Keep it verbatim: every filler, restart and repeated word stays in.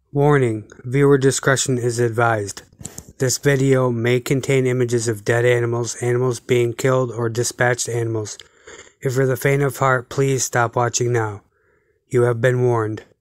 Warning: viewer discretion is advised. This video may contain images of dead animals, animals being killed, or dispatched animals. If you're the faint of heart, please stop watching now. You have been warned.